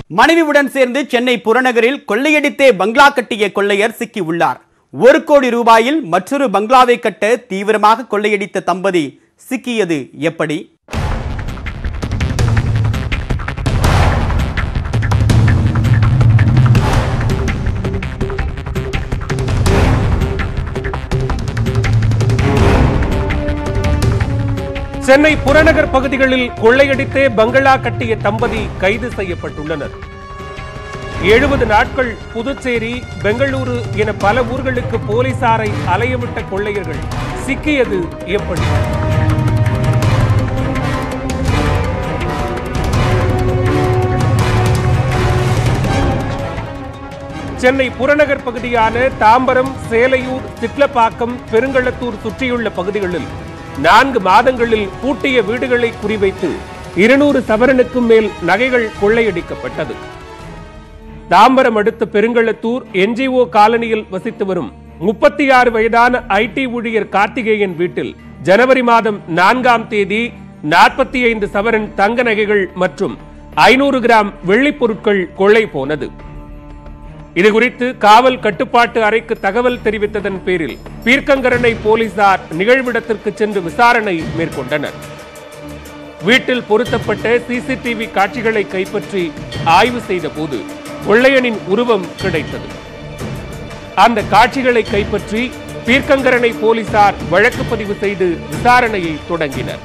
மனைவியுடன் சேர்ந்து சென்னை புறநகரில் கொள்ளையடித்தே பங்களா கட்டிய கொள்ளையர் சிக்கி உள்ளார். 1 கோடி ரூபாயில் மற்றொரு பங்களாவை கட்ட தீவிரமாக கொள்ளையடித்த தம்பதி சிக்கியது எப்படி? சென்னை புறநகர் பகுதிகளில் கொள்ளையடித்தே பங்களா கட்டிய தம்பதி கைது செய்யப்பட்டுள்ளனர். 70 நாட்கள் புதுச்சேரி, பெங்களூரு என பல ஊர்களுக்கு போலீசாரை அலையவிட்ட கொள்ளையர்கள் சிக்கியது எப்படி? சென்னை புறநகர் பகுதியான தாம்பரம், சேலையூர், சிட்லப்பாக்கம், பெருங்களத்தூர் சுற்றியுள்ள பகுதிகளில் 4 மாதங்களில் பூட்டிய வீடுகளை குறிவைத்து 200 சவரனுக்கும் மேல் நகைகள் கொள்ளையடிக்கப்பட்டது. தாம்பரம் அடுத்த பெருங்களத்தூர் NGO காலனியில் வசித்து வரும் 36 வயதான IT ஊழியர் கார்த்திகேயன் வீட்டில் ஜனவரி மாதம் 4ஆம் தேதி 45 சவரன் தங்க நகைகள் மற்றும் 500 கிராம் வெள்ளிப் பொருட்கள் கொள்ளை போனது. இதுகுறித்து காவல் கட்டுப்பாட்டு அறைக்கு தகவல் தெரிவித்ததன் பேரில் பீர்க்கங்கரணை போலீசார் நிகழ்விடத்திற்கு சென்று விசாரணை மேற்கொண்டனர். வீட்டில் பொருத்தப்பட்ட CCTV காட்சிகளை கைப்பற்றி ஆய்வு செய்த போது கொள்ளையனின் உருவம் கிடைத்தது. அந்த காட்சிகளை கைப்பற்றி பீர்க்கங்கரணை போலீசார் வழக்கு பதிவு செய்து விசாரணையை தொடங்கினர்.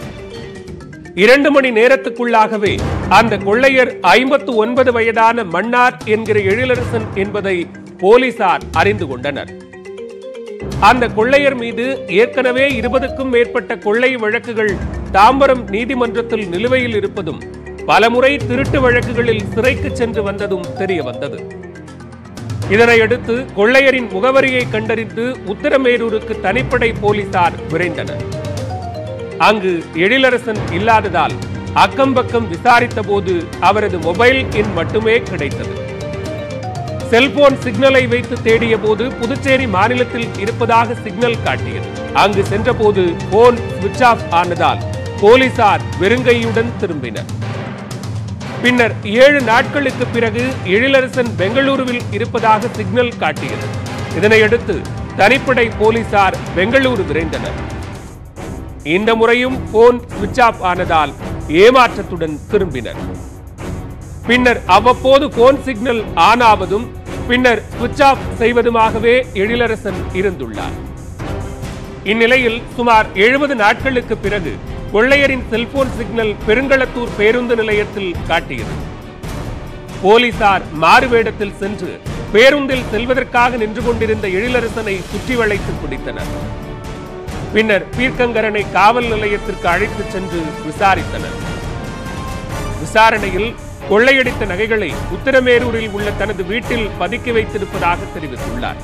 2 மணி நேரத்துக்குள்ளாகவே அந்த கொள்ளையர் 59 வயதான மன்னார் என்கிற எழிலரசன் என்பதை போலீசார் அறிந்து கொண்டனர். அந்த கொள்ளையர் மீது ஏற்கனவே 20க்கும் மேற்பட்ட கொள்ளை வழக்குகள் தாம்பரம் நீதிமன்றத்தில் நிலுவையில் இருப்பதும் பலமுறை திருட்டு வழக்குகளில் சிறைக்கு சென்று வந்ததும் தெரிய வந்தது. இதனையடுத்து கொள்ளையரின் முகவரியை கண்டறிந்து உத்தரமேரூருக்கு தனிப்படை போலீசார் விரைந்தனர். அங்கு எழிலரசன் இல்லாததால் அக்கம்பக்கம் விசாரித்த போது அவரது மொபைல் எண் மட்டுமே கிடைத்தது. செல்போன் சிக்னலை வைத்து தேடிய போது புதுச்சேரி மாநிலத்தில் இருப்பதாக சிக்னல் காட்டியது. அங்கு சென்றபோது போன் சுவிட்ச் ஆஃப் ஆனதால் போலீசார் வெறுங்கையுடன் திரும்பினர். பின்னர் 7 நாட்களுக்கு பிறகு எழிலரசன் பெங்களூருவில் இருப்பதாக சிக்னல் காட்டியது. இதனையடுத்து தனிப்படை போலீசார் பெங்களூரு விரைந்தனர். இந்த முறையும் போன் சுவிட்ச் ஆஃப் ஆனதால் ஏமாற்றத்துடன் திரும்பினர். பின்னர் அவ்வப்போது போன் சிக்னல் ஆன் ஆவதும் பின்னர் சுவிட்ச் ஆஃப் செய்வதுமாகவே எழிலரசன் இருந்துள்ளார். இந்நிலையில் சுமார் 70 நாட்களுக்கு பிறகு கொள்ளையரின் செல்போன் சிக்னல் பெருங்களத்தூர் பேருந்து நிலையத்தில் காட்டியது. போலீசார் மாறுவேடத்தில் சென்று பேருந்தில் செல்வதற்காக நின்று கொண்டிருந்த எழிலரசனை சுற்றி வளைத்து பிடித்தனர். பின்னர் பீர்க்கங்கரணை காவல் நிலையத்திற்கு அழைத்து சென்று விசாரித்தனர். விசாரணையில் கொள்ளையடித்த நகைகளை உத்தரமேரூரில் உள்ள தனது வீட்டில் பதுக்கி வைத்திருப்பதாக தெரிவித்துள்ளார்.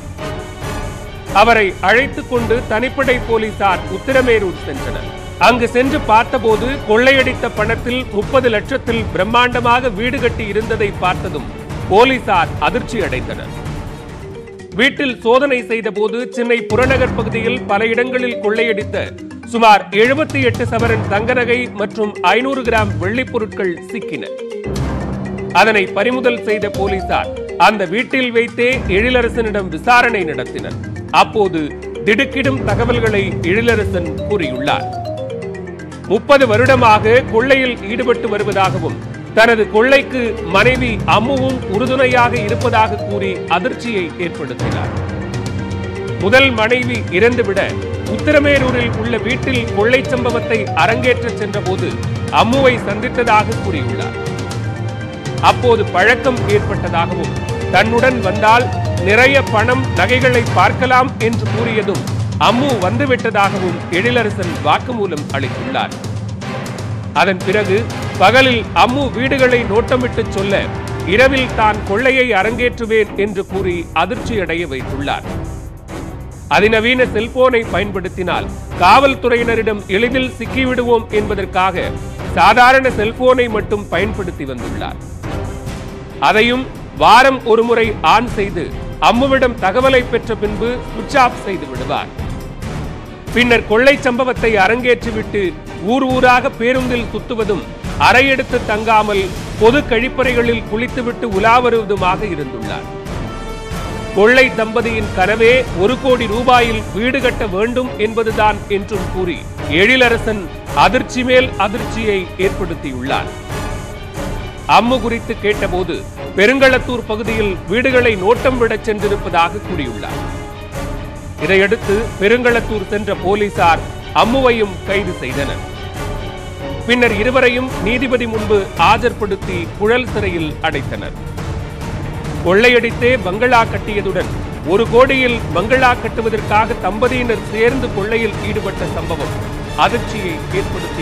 அவரை அழைத்துக் கொண்டு தனிப்படை போலீசார் உத்தரமேரூர் சென்றனர். அங்கு சென்று பார்த்தபோது கொள்ளையடித்த பணத்தில் 30 லட்சத்தில் பிரம்மாண்டமாக வீடு கட்டி இருந்ததை பார்த்ததும் போலீசார் அதிர்ச்சி அடைந்தனர். வீட்டில் சோதனை செய்த போது சென்னை புறநகர் பகுதியில் பல இடங்களில் கொள்ளையடித்த சுமார் 78 சவரன் தங்க நகை மற்றும் 500 கிராம் வெள்ளிப் பொருட்கள் சிக்கின. அதனை பறிமுதல் செய்த போலீசார் அந்த வீட்டில் வைத்தே எழிலரசனிடம் விசாரணை நடத்தினர். அப்போது திடுக்கிடும் தகவல்களை எழிலரசன் கூறியுள்ளார். 30 வருடமாக கொள்ளையில் ஈடுபட்டு வருவதாகவும் தனது கொள்ளைக்கு மனைவி அம்முவும் உறுதுணையாக இருப்பதாக கூறி அதிர்ச்சியை ஏற்படுத்தினார். முதல் மனைவி இறந்துவிட உத்தரமேரூரில் உள்ள வீட்டில் கொள்ளை சம்பவத்தை அரங்கேற்ற சென்ற போது அம்முவை சந்தித்ததாக கூறியுள்ளார். அப்போது பழக்கம் ஏற்பட்டதாகவும் தன்னுடன் வந்தால் நிறைய பணம் நகைகளை பார்க்கலாம் என்று கூறியதும் அம்மு வந்துவிட்டதாகவும் எழிலரசன் வாக்குமூலம் அளித்துள்ளார். அதன் பிறகு பகலில் அம்மு வீடுகளை நோட்டமிட்டு சொல்ல இரவில் தான் கொள்ளையை அரங்கேற்றுவேன் என்று கூறி அதிர்ச்சியடைய வைத்துள்ளார். அதிநவீன செல்போனை பயன்படுத்தினால் காவல்துறையினரிடம் எளிதில் சிக்கிவிடுவோம் என்பதற்காக சாதாரண செல்போனை மட்டும் பயன்படுத்தி வந்துள்ளார். அதையும் வாரம் ஒருமுறை ஆன் செய்து அம்முவிடம் தகவலை பெற்ற பின்பு சுவிட்ச் ஆஃப் செய்து விடுவார். பின்னர் கொள்ளை சம்பவத்தை அரங்கேற்றிவிட்டு ஊர் ஊராக பேருந்தில் சுத்துவதும் அறையெடுத்து தங்காமல் பொது கழிப்பறைகளில் குளித்துவிட்டு உலா வருவதுமாக இருந்துள்ளார். கொள்ளை தம்பதியின் கனவே 1 கோடி ரூபாயில் வீடு கட்ட வேண்டும் என்பதுதான் என்றும் கூறி எழிலரசன் அதிர்ச்சி மேல் அதிர்ச்சியை ஏற்படுத்தியுள்ளார். அம்மு குறித்து கேட்டபோது பெருங்களத்தூர் பகுதியில் வீடுகளை நோட்டம் விட சென்றிருப்பதாக கூறியுள்ளார். இதையடுத்து பெருங்களத்தூர் சென்ற போலீசார் அம்முவையும் கைது செய்தனர். பின்னர் இருவரையும் நீதிபதி முன்பு ஆஜர்படுத்தி புழல் சிறையில் அடைத்தனர். கொள்ளையடித்தே பங்களா கட்டியதுடன் 1 கோடியில் பங்களா கட்டுவதற்காக தம்பதியினர் சேர்ந்து கொள்ளையில் ஈடுபட்ட சம்பவம் அதிர்ச்சியை ஏற்படுத்தி